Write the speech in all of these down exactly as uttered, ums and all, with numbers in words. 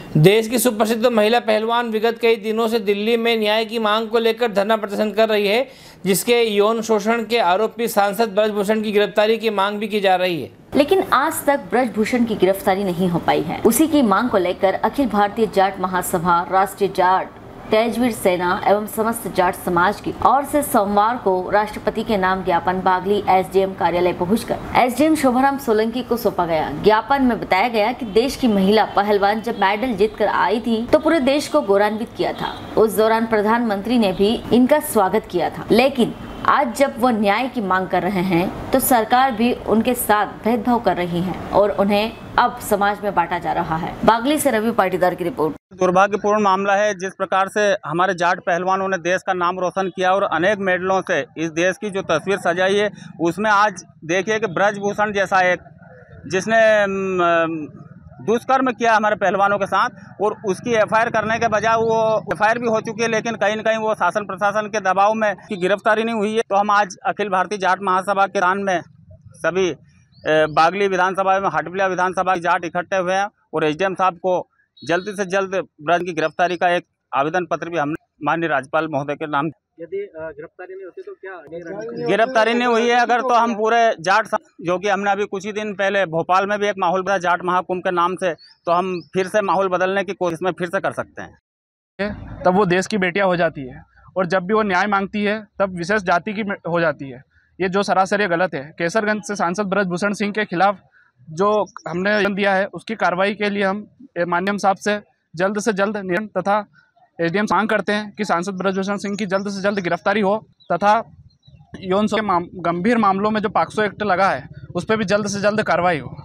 देश की सुप्रसिद्ध महिला पहलवान विगत कई दिनों से दिल्ली में न्याय की मांग को लेकर धरना प्रदर्शन कर रही है, जिसके यौन शोषण के आरोपी सांसद ब्रजभूषण की गिरफ्तारी की मांग भी की जा रही है। लेकिन आज तक ब्रजभूषण की गिरफ्तारी नहीं हो पाई है। उसी की मांग को लेकर अखिल भारतीय जाट महासभा, राष्ट्रीय जाट तेजवीर सेना एवं समस्त जाट समाज की ओर से सोमवार को राष्ट्रपति के नाम ज्ञापन बागली एसडीएम कार्यालय पहुंचकर एसडीएम शोभाराम सोलंकी को सौंपा गया। ज्ञापन में बताया गया कि देश की महिला पहलवान जब मेडल जीतकर आई थी तो पूरे देश को गौरवान्वित किया था। उस दौरान प्रधानमंत्री ने भी इनका स्वागत किया था, लेकिन आज जब वो न्याय की मांग कर रहे हैं तो सरकार भी उनके साथ भेदभाव कर रही है और उन्हें अब समाज में बांटा जा रहा है। बागली से रवि पाटीदार की रिपोर्ट। दुर्भाग्यपूर्ण मामला है। जिस प्रकार से हमारे जाट पहलवानों ने देश का नाम रोशन किया और अनेक मेडलों से इस देश की जो तस्वीर सजाई है, उसमें आज देखिए कि ब्रजभूषण जैसा एक जिसने दुष्कर्म किया हमारे पहलवानों के साथ और उसकी एफआईआर करने के बजाय वो एफआईआर भी हो चुकी है, लेकिन कहीं न कहीं वो शासन प्रशासन के दबाव में की गिरफ्तारी नहीं हुई है। तो हम आज अखिल भारतीय जाट महासभा के दान में सभी बागली विधानसभा में हटबिला विधानसभा के जाट इकट्ठे हुए हैं और एसडीएम साहब को जल्दी से जल्द ब्रज की गिरफ्तारी का एक आवेदन पत्र भी हमने माननीय राज्यपाल महोदय के नाम। यदि गिरफ्तारी नहीं होती तो क्या गिरफ्तारी नहीं हुई है अगर तो हम पूरे जाट, जो कि हमने अभी कुछ ही दिन पहले भोपाल में भी एक माहौल बना जाट महाकुंभ के नाम से, तो हम फिर से माहौल बदलने की कोशिश में फिर से कर सकते हैं। तब वो देश की बेटियां हो जाती है और जब भी वो न्याय मांगती है तब विशेष जाति की हो जाती है। ये जो सरासर गलत है। केसरगंज से सांसद ब्रजभूषण सिंह के खिलाफ जो हमने दिया है उसकी कार्रवाई के लिए हम माननीय साहब से जल्द से जल्द नियम तथा एसडीएम मांग करते हैं कि सांसद ब्रजभूषण सिंह की जल्द से जल्द गिरफ्तारी हो तथा यौन शोषण के माम, गंभीर मामलों में जो पॉक्सो एक्ट लगा है उस पर भी जल्द से जल्द कार्रवाई हो।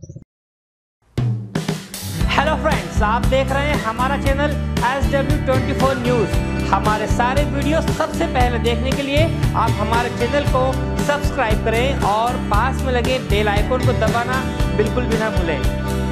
हेलो फ्रेंड्स, आप देख रहे हैं हमारा channel S W twenty four news. हमारे सारे वीडियो सबसे पहले देखने के लिए आप हमारे चैनल को सब्सक्राइब करें और पास में लगे बेल आइकन को दबाना बिल्कुल भी ना भूलें।